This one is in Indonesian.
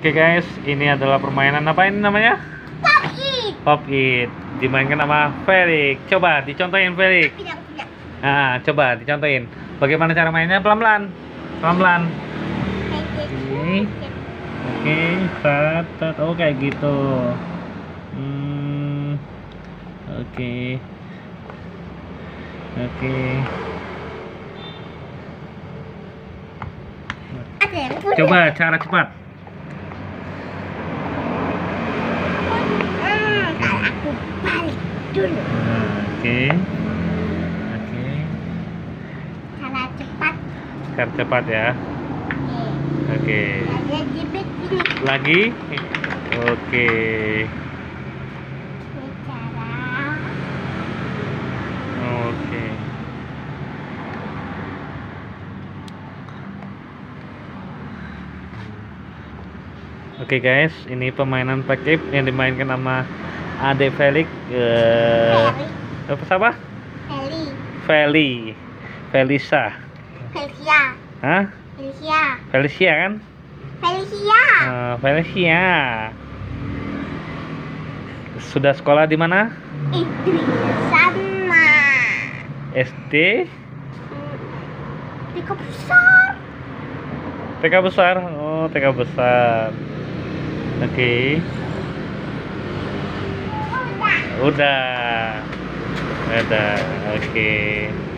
Oke guys, ini adalah permainan apa ini namanya? Pop it. Pop it. Dimainkan sama Felix. Coba dicontohin Felix. Tidak. Nah, coba dicontohin. Bagaimana cara mainnya? Pelan-pelan. Pelan-pelan. Oke. Oke, start. Oh, kayak gitu. Oke. Oke. Ada yang punya. Coba cara cepat. Kalau aku balik dulu. Oke. Oke. Cara cepat. Cara cepat ya. Oke. Ada jebet ini. Lagi? Oke. Ini cara. Oke. Oke guys, ini permainan pakai yang dimainkan sama Ade Felix. Apa siapa? Feli. Felisa. Felicia. Hah? Felicia. Felicia kan? Felicia. Felicia. Sudah sekolah di mana? Idris sama. SD? Tiga besar. TK besar? Oh, TK besar. Oke. Udah. Oke.